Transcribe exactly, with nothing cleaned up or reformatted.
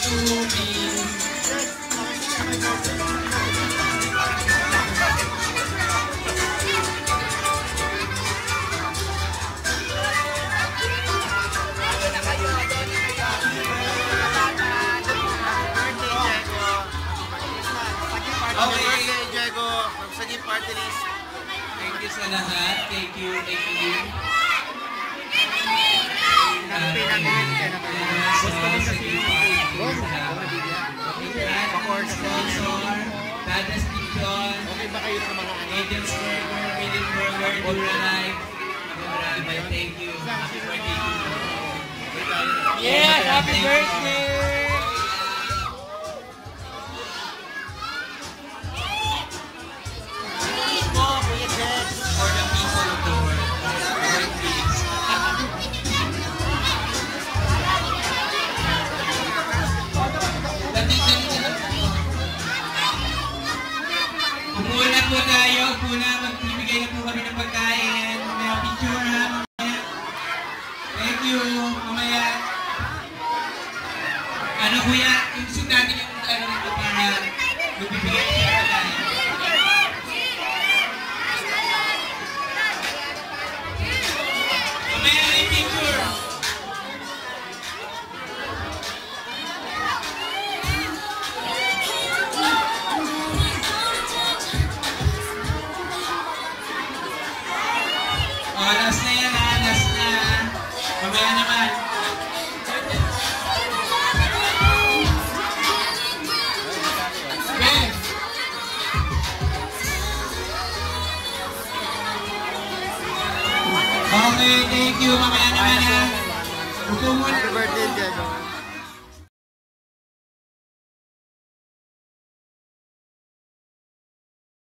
to me. Okay, Diego, sa Saging Party List. Thank you sa lahat. Thank you, thank you. Happy namin kayo na kayo. Gusto ko kasi yung at sponsor, Dadas Pichon, okay ba kayo sa mga ano? Agents Burger, Willing Burger, Dura Life. Maraming thank you. Happy birthday. Yes, happy birthday! For the people of the world. Birthdays. Upo na po tayo. Upo na. Magbibigay na po kami ng pagkain. May picture ha. Mamaya. Thank you. Mamaya. Ano kuya? Iusog natin yung ano nito para magbibigay na siya ng pagkain. Mamaya na yung picture. Oh, last na yan ha, last na. Mamaya naman. Okay. Okay, thank you. Mamaya naman ha. Upo muna. Happy birthday, Diego.